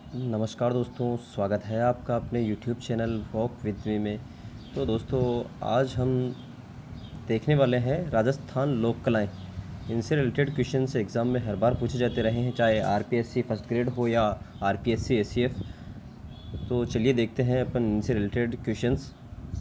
नमस्कार दोस्तों, स्वागत है आपका अपने YouTube channel walk with me में। तो दोस्तों, आज हम देखने वाले हैं राजस्थान लोक कलाएँ। इनसे रिलेटेड क्वेश्चन एग्ज़ाम में हर बार पूछे जाते रहे हैं, चाहे आरपीएससी फर्स्ट ग्रेड हो या आरपीएससी एसीएफ। तो चलिए देखते हैं अपन इनसे रिलेटेड क्वेश्चंस।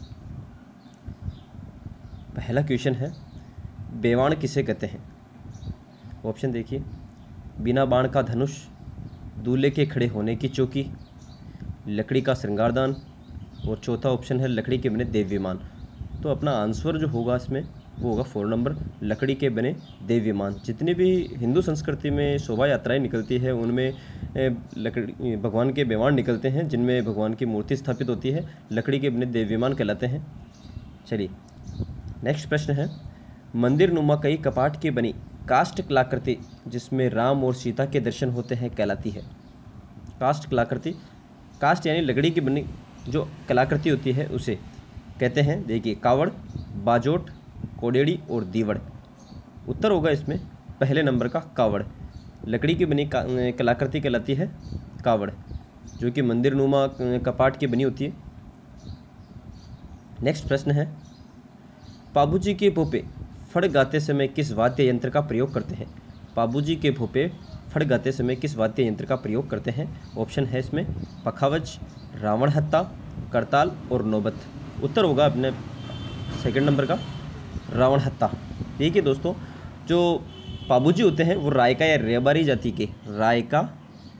पहला क्वेश्चन है, बेवाण किसे कहते हैं? ऑप्शन देखिए, बिना बाण का धनुष, दूल्हे के खड़े होने की चौकी, लकड़ी का श्रृंगारदान, और चौथा ऑप्शन है लकड़ी के बने देव विमान। तो अपना आंसर जो होगा इसमें वो होगा 4 नंबर, लकड़ी के बने देव विमान। जितनी भी हिंदू संस्कृति में शोभा यात्राएँ निकलती है उनमें लकड़ी भगवान के विमान निकलते हैं, जिनमें भगवान की मूर्ति स्थापित होती है, लकड़ी के बने देव विमान कहलाते हैं। चलिए नेक्स्ट प्रश्न है, मंदिर नुमा कई कपाट की बनी काष्ठ कलाकृति जिसमें राम और सीता के दर्शन होते हैं कहलाती है। काष्ठ कलाकृति, काष्ठ यानी लकड़ी की बनी जो कलाकृति होती है उसे कहते हैं, देखिए, कावड़, बाजोट, कोडेड़ी और दीवड़। उत्तर होगा इसमें पहले नंबर का कावड़। लकड़ी की बनी कलाकृति कहलाती है कावड़, जो कि मंदिर नुमा कपाट की बनी होती है। नेक्स्ट प्रश्न है, पाबूजी के भोपे फड़ गाते समय किस वाद्य यंत्र का प्रयोग करते हैं? पाबूजी के भोपे फड़ गाते समय किस वाद्य यंत्र का प्रयोग करते हैं? ऑप्शन है इसमें पखावज, रावण हत्ता, करताल और नौबत। उत्तर होगा अपने सेकंड नंबर का रावण हत्ता। देखिए दोस्तों, जो पाबूजी होते हैं वो रायका या रेबारी जाति के, रायका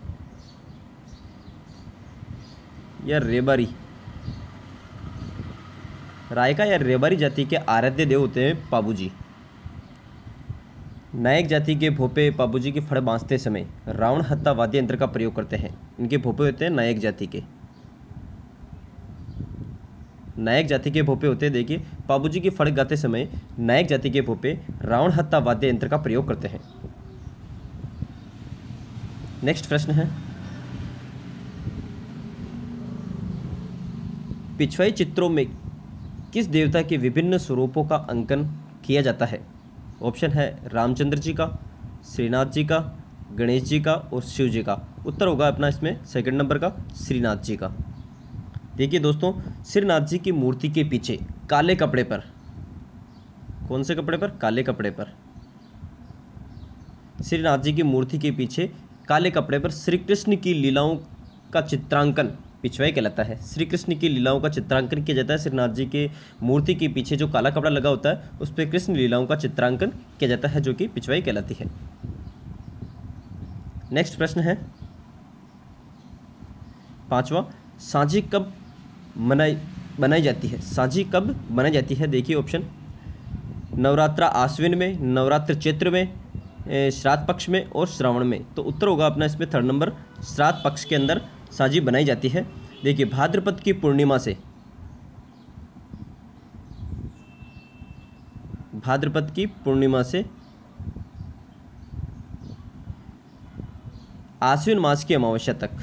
या रेबारी, रायका या रेबारी जाति के आराध्य देव होते हैं पाबूजी। नायक जाति के भोपे पाबूजी की फड़ बांधते समय रावण हत्ता वाद्य यंत्र का प्रयोग करते हैं। इनके भोपे होते हैं नायक जाति के, नायक जाति के भोपे होते हैं। देखिए, पाबूजी की फड़ गाते समय नायक जाति के भोपे रावण हत्ता वाद्य यंत्र का प्रयोग करते हैं। नेक्स्ट प्रश्न है, पिछवाई चित्रों में किस देवता के विभिन्न स्वरूपों का अंकन किया जाता है? ऑप्शन है रामचंद्र जी का, श्रीनाथ जी का, गणेश जी का और शिव जी का। उत्तर होगा अपना इसमें सेकंड नंबर का श्रीनाथ जी का। देखिए दोस्तों, श्रीनाथ जी की मूर्ति के पीछे काले कपड़े पर, कौन से कपड़े पर? काले कपड़े पर। श्रीनाथ जी की मूर्ति के पीछे काले कपड़े पर श्री कृष्ण की लीलाओं का चित्रांकन पिछवाई कहलाता है। श्री कृष्ण की लीलाओं का चित्रांकन किया जाता है। श्रीनाथ जी के मूर्ति के पीछे जो काला कपड़ा लगा होता है उस पर कृष्ण लीलाओं का चित्रांकन किया जाता है, जो कि पिछवाई कहलाती है। नेक्स्ट प्रश्न है पांचवा, साझी कब बनाई जाती है? साझी कब बनाई जाती है? देखिए ऑप्शन, नवरात्रा आश्विन में, नवरात्र चैत्र में, श्राद्ध पक्ष में और श्रावण में। तो उत्तर होगा अपना इसमें थर्ड नंबर, श्राद्ध पक्ष के अंदर साझी बनाई जाती है। देखिए, भाद्रपद की पूर्णिमा से, भाद्रपद की पूर्णिमा से आश्विन मास की अमावस्या तक,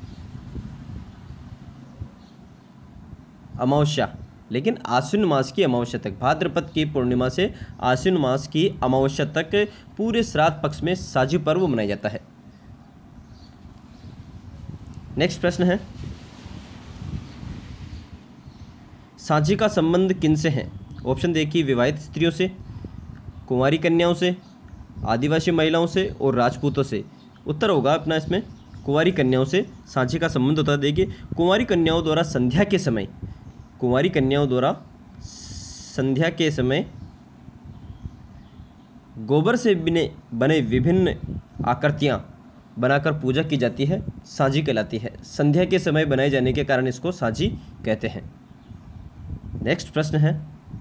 अमावस्या, लेकिन आश्विन मास की अमावस्या तक, भाद्रपद की पूर्णिमा से आश्विन मास की अमावस्या तक पूरे श्राद्ध पक्ष में साझी पर्व मनाया जाता है। नेक्स्ट प्रश्न है, साझी का संबंध किनसे है? ऑप्शन देखिए, विवाहित स्त्रियों से, कुंवारी कन्याओं से, आदिवासी महिलाओं से और राजपूतों से। उत्तर होगा अपना इसमें कुंवारी कन्याओं से साझी का संबंध होता है। देखिए, कुंवारी कन्याओं द्वारा संध्या के समय, कुंवारी कन्याओं द्वारा संध्या के समय गोबर से बने विभिन्न आकृतियाँ बनाकर पूजा की जाती है, साझी कहलाती है। संध्या के समय बनाए जाने के कारण इसको साझी कहते हैं। नेक्स्ट प्रश्न है,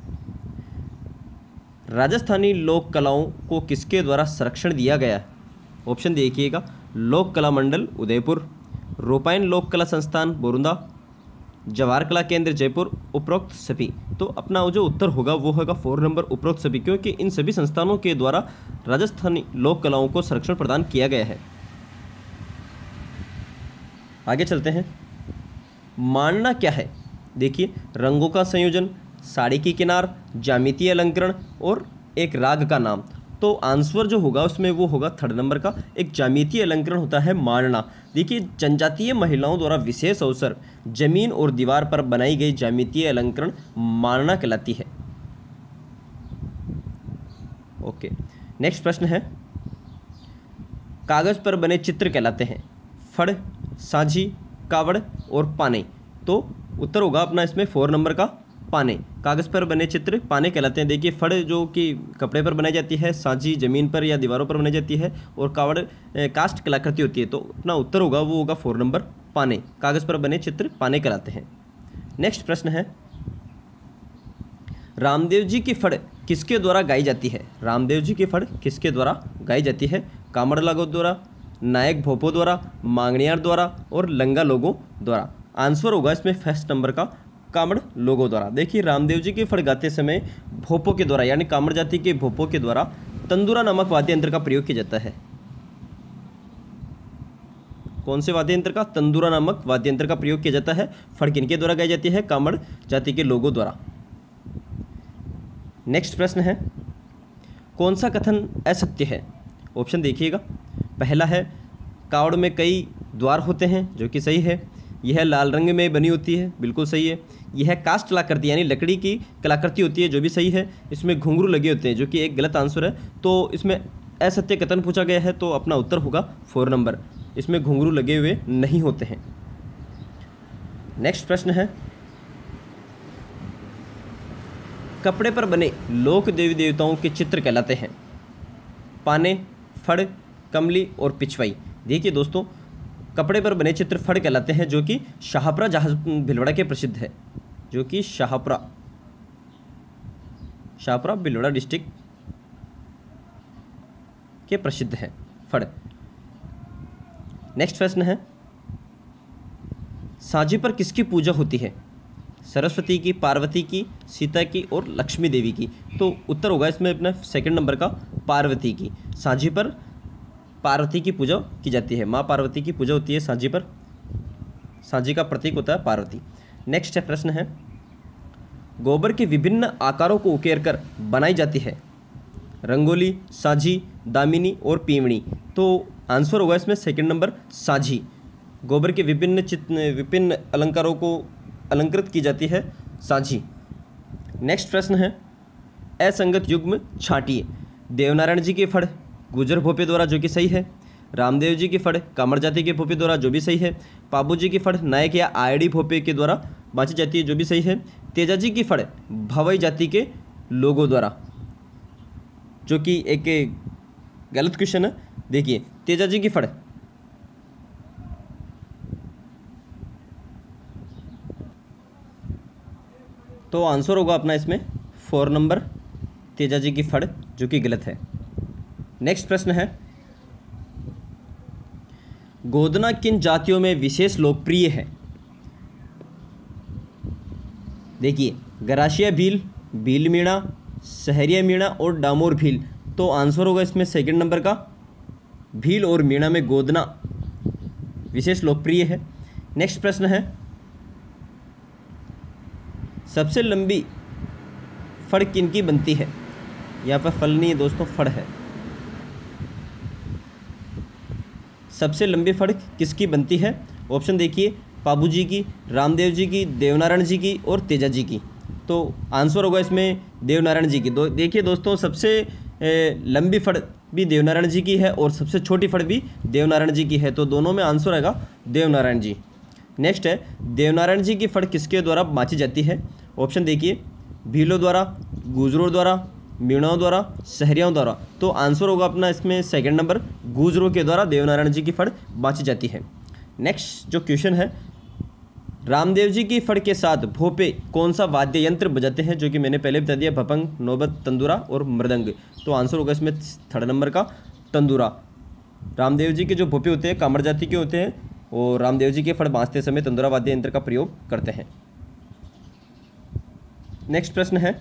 राजस्थानी लोक कलाओं को किसके द्वारा संरक्षण दिया गया है? ऑप्शन देखिएगा, लोक कला मंडल उदयपुर, रूपायन लोक कला संस्थान बोरुंदा, जवाहर कला केंद्र जयपुर, उपरोक्त सभी। तो अपना जो उत्तर होगा वो होगा 4 नंबर, उपरोक्त सभी, क्योंकि इन सभी संस्थानों के द्वारा राजस्थानी लोक कलाओं को संरक्षण प्रदान किया गया है। आगे चलते हैं, मांडना क्या है? देखिए, रंगों का संयोजन, साड़ी की किनार, ज्यामितीय अलंकरण और एक राग का नाम। तो आंसर जो होगा उसमें वो होगा थर्ड नंबर का, एक ज्यामितीय अलंकरण होता है मांडना। देखिए, जनजातीय महिलाओं द्वारा विशेष अवसर जमीन और दीवार पर बनाई गई ज्यामितीय अलंकरण मानना कहलाती है। ओके, नेक्स्ट प्रश्न है, कागज पर बने चित्र कहलाते हैं फड़, साझी, कावड़ और पाने। तो उत्तर होगा अपना इसमें 4 नंबर का पाने। कागज पर बने चित्र पाने कहलाते हैं। देखिए, फड़ जो कि कपड़े पर बनाई जाती है, साझी जमीन पर या दीवारों पर बनाई जाती है, और कावड़ कास्ट कलाकृति होती है। तो अपना उत्तर होगा वो होगा 4 नंबर पाने। कागज पर बने चित्र पाने कहलाते हैं। नेक्स्ट प्रश्न है, रामदेव जी की फड़ किसके द्वारा गाई जाती है? रामदेव जी की फड़ किसके द्वारा गाई जाती है? कामड़ लागो द्वारा, नायक भोपो द्वारा, मांगणियार द्वारा और लंगा लोगों द्वारा। आंसर होगा इसमें फर्स्ट नंबर का कामड़ लोगों द्वारा। देखिए, रामदेव जी की फड़ गाते समय भोपो के द्वारा यानी कामड़ जाति के भोपो के द्वारा तंदूरा नामक वाद्य यंत्र का प्रयोग किया जाता है। कौन से वाद्य यंत्र का? तंदूरा नामक वाद्य यंत्र का प्रयोग किया जाता है। फड़ किनके द्वारा गाई जाती है? कामड़ जाति के लोगों द्वारा। नेक्स्ट प्रश्न है, कौन सा कथन असत्य है? ऑप्शन देखिएगा। पहला है, कावड़ में कई द्वार होते हैं, जो कि सही है। यह लाल रंग में बनी होती है, बिल्कुल सही है। यह कास्ट कलाकृति यानी लकड़ी की कलाकृति होती है, जो भी सही है। इसमें घुंघरू लगे होते हैं, जो कि एक गलत आंसर है। तो इसमें असत्य कथन पूछा गया है, तो अपना उत्तर होगा 4 नंबर। इसमें घुंघरू लगे हुए नहीं होते हैं। नेक्स्ट प्रश्न है, कपड़े पर बने लोक देवी देवताओं के चित्र कहलाते हैं पाने, फड़, कमली और पिछवाई। देखिए दोस्तों, कपड़े पर बने चित्र फड़ कहलाते हैं, जो कि शाहपुरा जहाज भिलवाड़ा के प्रसिद्ध है। जो कि शाहपुरा भिलवाड़ा डिस्ट्रिक्ट के प्रसिद्ध है फड़। नेक्स्ट प्रश्न है, साझी पर किसकी पूजा होती है? सरस्वती की, पार्वती की, सीता की और लक्ष्मी देवी की। तो उत्तर होगा इसमें अपना 2 नंबर का पार्वती की। साझी पर पार्वती की पूजा की जाती है। माँ पार्वती की पूजा होती है साझी पर। साझी का प्रतीक होता है पार्वती। नेक्स्ट प्रश्न है, गोबर के विभिन्न आकारों को उकेर कर बनाई जाती है रंगोली, साझी, दामिनी और पीवनी। तो आंसर होगा इसमें 2 नंबर साझी। गोबर के विभिन्न अलंकारों को अलंकृत की जाती है साझी। नेक्स्ट प्रश्न है, असंगत युग्म छांटिए। देवनारायण जी की फड़ गुजर भोपे द्वारा, जो कि सही है। रामदेव जी की फड़ कामड़ जाति के भोपे द्वारा, जो भी सही है। पाबू जी की फड़ नायक या आयडी भोपे के द्वारा बांची जाती है, जो भी सही है। तेजा जी की फड़ भवई जाति के लोगों द्वारा, जो कि एक गलत क्वेश्चन है। देखिए, तेजा जी की फड़ तो आंसर होगा अपना इसमें 4 नंबर तेजा जी की फड़, जो कि गलत है। नेक्स्ट प्रश्न है, गोदना किन जातियों में विशेष लोकप्रिय है? देखिए, गरासिया भील, भील मीणा, सहरिया मीणा और डामोर भील। तो आंसर होगा इसमें 2 नंबर का भील और मीणा में गोदना विशेष लोकप्रिय है। नेक्स्ट प्रश्न है, सबसे लंबी फड़ किनकी बनती है? यहाँ पर फल नहीं है दोस्तों, फड़ है। सबसे लंबी फड़ किसकी बनती है? ऑप्शन देखिए, पाबू जी की, रामदेव जी की, देवनारायण जी की और तेजा जी की। तो आंसर होगा इसमें देवनारायण जी की। देखिए दोस्तों, सबसे लंबी फड़ भी देवनारायण जी की है और सबसे छोटी फड़ भी देवनारायण जी की है। तो दोनों में आंसर आएगा देवनारायण जी। नेक्स्ट है, देवनारायण जी की फड़ किसके द्वारा बाँची जाती है? ऑप्शन देखिए, भीलों द्वारा, गुजरों द्वारा, मीणाओं द्वारा, सहरियाओं द्वारा। तो आंसर होगा अपना इसमें 2 नंबर गुजरों के द्वारा देवनारायण जी की फड़ बाँची जाती है। नेक्स्ट जो क्वेश्चन है, रामदेव जी की फड़ के साथ भोपे कौन सा वाद्य यंत्र बजाते हैं? जो कि मैंने पहले बता दिया, भपंग, नौबत, तंदूरा और मृदंग। तो आंसर होगा इसमें 3 नंबर का तंदूरा। रामदेव जी के जो भोपे होते हैं कामड़ जाति के होते हैं और रामदेव जी के फड़ बाँधते समय तंदूरा वाद्य यंत्र का प्रयोग करते हैं। नेक्स्ट प्रश्न है,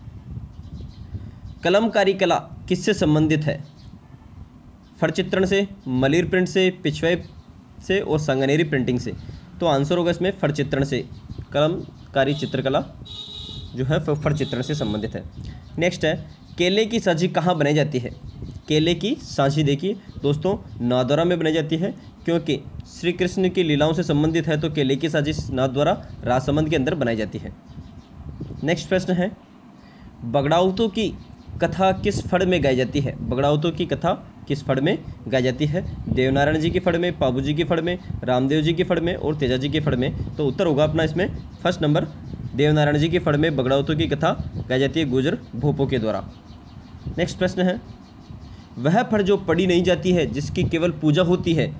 कलमकारी कला किससे संबंधित है? फड़ चित्रण से, मलीर प्रिंट से, पिछवाई से और संगनेरी प्रिंटिंग से। तो आंसर होगा इसमें फड़ चित्रण से। कलमकारी चित्रकला जो है फड़ चित्रण से संबंधित है। नेक्स्ट है, केले की साझी कहाँ बनाई जाती है? केले की साझी देखिए दोस्तों, नादौरा में बनाई जाती है, क्योंकि श्री कृष्ण की लीलाओं से संबंधित है तो केले की साजिश नाथ द्वारा राजसमंद के अंदर बनाई जाती है। नेक्स्ट प्रश्न है, बगड़ाउतों की कथा किस फड़ में गाई जाती है? बगड़ाउतों की कथा किस फड़ में गाई जाती है? देवनारायण जी की फड़ में, पाबू जी की फड़ में, रामदेव जी की फड़ में और तेजा जी की फड़ में। तो उत्तर होगा अपना इसमें फर्स्ट नंबर, देवनारायण जी की फड़ में बगड़ाउतों की कथा गाई जाती है गुजर भोपों के द्वारा। नेक्स्ट प्रश्न है, वह फड़ जो पढ़ी नहीं जाती है जिसकी केवल पूजा होती है?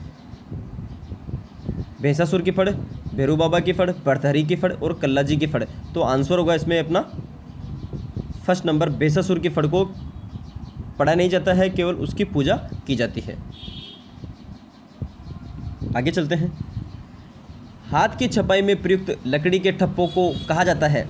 भैंसासुर की फड़, भैरू बाबा की फड़, भरथरी की फड़ और कल्ला जी की फड़। तो आंसर होगा इसमें अपना फर्स्ट नंबर, भैंसासुर की फड़ को पढ़ा नहीं जाता है, केवल उसकी पूजा की जाती है। आगे चलते हैं। हाथ की छपाई में प्रयुक्त लकड़ी के ठप्पों को कहा जाता है?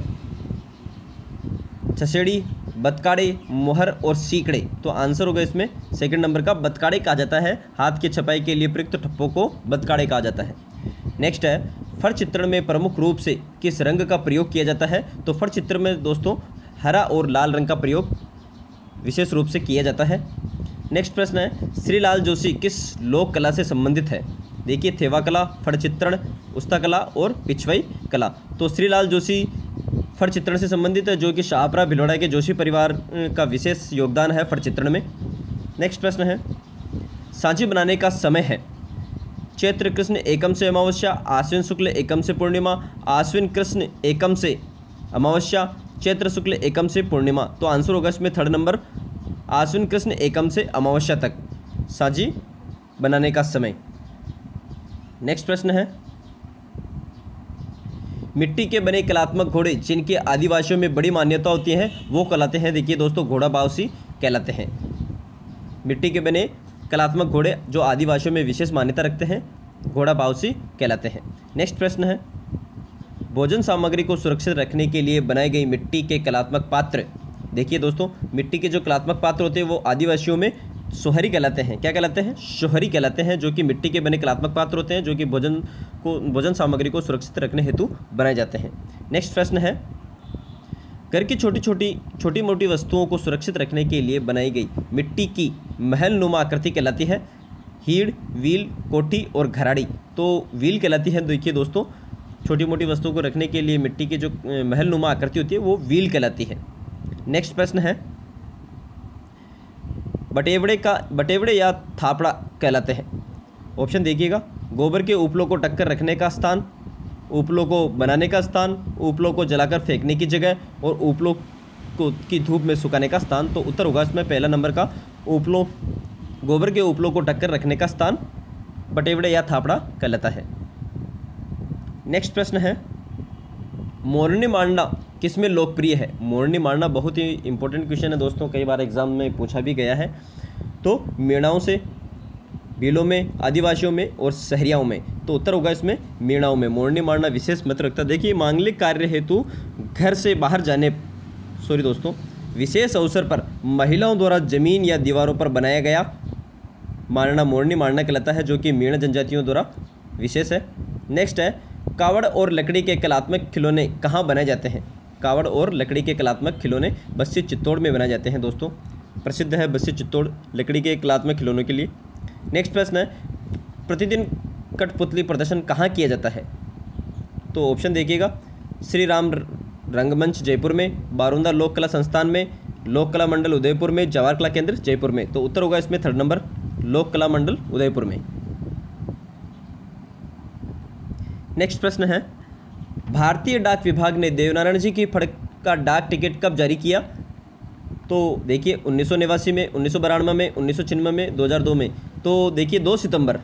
छसेड़ी, बतकाड़े, मोहर और सीकड़े। तो आंसर होगा इसमें सेकंड नंबर का, बतकाड़े कहा जाता है। हाथ की छपाई के लिए प्रयुक्त ठप्पों को बतकाड़े कहा जाता है। नेक्स्ट है, फड़ चित्रण में प्रमुख रूप से किस रंग का प्रयोग किया जाता है? तो फड़ चित्र में दोस्तों हरा और लाल रंग का प्रयोग विशेष रूप से किया जाता है। नेक्स्ट प्रश्न है, श्रीलाल जोशी किस लोक कला से संबंधित है? देखिए, थेवा कला, फड़ चित्रण, उस्ता कला और पिछवाई कला। तो श्रीलाल जोशी फड़ चित्रण से संबंधित है, जो कि शाहपुरा भिलवाड़ा के जोशी परिवार का विशेष योगदान है फड़ चित्रण में। नेक्स्ट प्रश्न है, सांची बनाने का समय है? चैत्र कृष्ण एकम से अमावस्या, आश्विन शुक्ल एकम से पूर्णिमा, आश्विन कृष्ण एकम से अमावस्या, चैत्र शुक्ल एकम से पूर्णिमा। तो आंसर होगा इसमें थर्ड नंबर, आश्विन कृष्ण एकम से अमावस्या तक सांची बनाने का समय। नेक्स्ट प्रश्न है, मिट्टी के बने कलात्मक घोड़े जिनके आदिवासियों में बड़ी मान्यता होती है वो कहलाते हैं? देखिए दोस्तों, घोड़ा बावसी कहलाते हैं। मिट्टी के बने कलात्मक घोड़े जो आदिवासियों में विशेष मान्यता रखते हैं, घोड़ा बावसी कहलाते हैं। नेक्स्ट प्रश्न है, भोजन सामग्री को सुरक्षित रखने के लिए बनाई गई मिट्टी के कलात्मक पात्र। देखिए दोस्तों, मिट्टी के जो कलात्मक पात्र होते हैं वो आदिवासियों में सोहरी कहलाते हैं। क्या कहलाते हैं? सोहरी कहलाते हैं, जो कि मिट्टी के बने कलात्मक पात्र होते हैं, जो कि भोजन सामग्री को सुरक्षित रखने हेतु बनाए जाते हैं। नेक्स्ट प्रश्न है, घर की छोटी मोटी वस्तुओं को सुरक्षित रखने के लिए बनाई गई मिट्टी की महलनुमा आकृति कहलाती है? हीड़, व्हील, कोठी और घराड़ी। तो व्हील कहलाती है। देखिए दोस्तों, छोटी मोटी वस्तुओं को रखने के लिए मिट्टी की जो महलनुमा आकृति होती है वो व्हील कहलाती है। नेक्स्ट प्रश्न है, बटेवड़े या थापड़ा कहलाते हैं? ऑप्शन देखिएगा, गोबर के उपलों को ढककर रखने का स्थान, उपलों को बनाने का स्थान, उपलों को जलाकर फेंकने की जगह और उपलों को की धूप में सुखाने का स्थान। तो उत्तर होगा इसमें पहला नंबर का, उपलों, गोबर के उपलों को ढककर रखने का स्थान बटेवड़े या थापड़ा कहलाता है। नेक्स्ट प्रश्न है, मोरनी मांडना किसमें लोकप्रिय है? मोरनी मांडना बहुत ही इंपॉर्टेंट क्वेश्चन है दोस्तों, कई बार एग्जाम में पूछा भी गया है। तो मीणाओं से, भीलों में, आदिवासियों में और सहरियाओं में। तो उत्तर होगा इसमें मीणाओं में। मोरनी मांडना विशेष महत्व रखता है। देखिए, मांगलिक कार्य हेतु घर से बाहर जाने विशेष अवसर पर महिलाओं द्वारा जमीन या दीवारों पर बनाया गया मांडना मोरनी मांडना कहलाता है, जो कि मीणा जनजातियों द्वारा विशेष है। नेक्स्ट है, कावड़ और लकड़ी के कलात्मक खिलौने कहाँ बनाए जाते हैं? कावड़ और लकड़ी के कलात्मक खिलौने बस्सी चित्तौड़ में बनाए जाते हैं दोस्तों। प्रसिद्ध है बस्सी चित्तौड़ लकड़ी के कलात्मक खिलौनों के लिए। नेक्स्ट प्रश्न है, प्रतिदिन कठपुतली प्रदर्शन कहाँ किया जाता है? तो ऑप्शन देखिएगा, श्री राम रंगमंच जयपुर में, बारूंदा लोक कला संस्थान में, लोक कला मंडल उदयपुर में, जवाहर कला केंद्र जयपुर में। तो उत्तर होगा इसमें थर्ड नंबर, लोक कला मंडल उदयपुर में। नेक्स्ट प्रश्न है, भारतीय डाक विभाग ने देवनारायण जी की फड़ का डाक टिकट कब जारी किया? तो देखिए, 1989 में, 1992 में, 1996 में, 2002 में। तो देखिए 2 सितंबर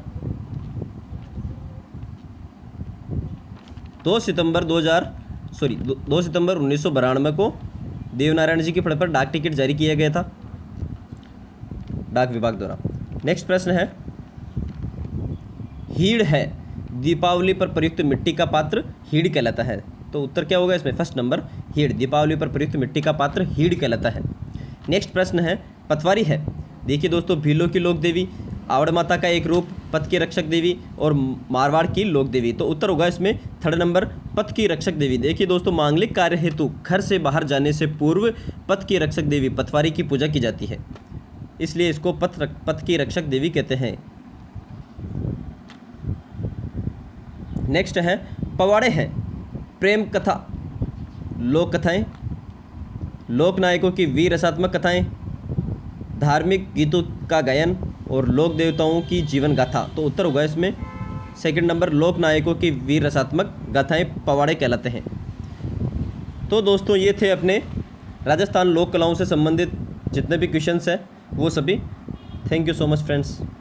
1992 को देवनारायण जी की फड़ पर डाक टिकट जारी किया गया था डाक विभाग द्वारा। नेक्स्ट प्रश्न है, हीड़ है दीपावली पर प्रयुक्त मिट्टी का पात्र हीड़ कहलाता है। तो उत्तर क्या होगा इसमें? First number, हीड़। दीपावली पर प्रयुक्त मिट्टी का पात्र हीड़ कहलाता है। नेक्स्ट प्रश्न है, पतवारी है। देखिए दोस्तों, भीलों की लोक देवी, आवड़ माता का एक रूप, पथ की रक्षक देवी और मारवाड़ की लोक देवी। तो उत्तर होगा इसमें थर्ड नंबर, पथ की रक्षक देवी। देखिए दोस्तों, मांगलिक कार्य हेतु घर से बाहर जाने से पूर्व पथ की रक्षक देवी पतवारी की पूजा की जाती है, इसलिए इसको पथ की रक्षक देवी कहते हैं। नेक्स्ट है पवाड़े हैं प्रेम कथा, लोक कथाएँ, लोक नायकों की वीर रसात्मक कथाएँ, धार्मिक गीतों का गायन और लोक देवताओं की जीवन गाथा। तो उत्तर होगा इसमें सेकंड नंबर, लोक नायकों की वीर रसात्मक गाथाएँ पवाड़े कहलाते हैं। तो दोस्तों ये थे अपने राजस्थान लोक कलाओं से संबंधित जितने भी क्वेश्चंस हैं वो सभी। Thank you so much friends.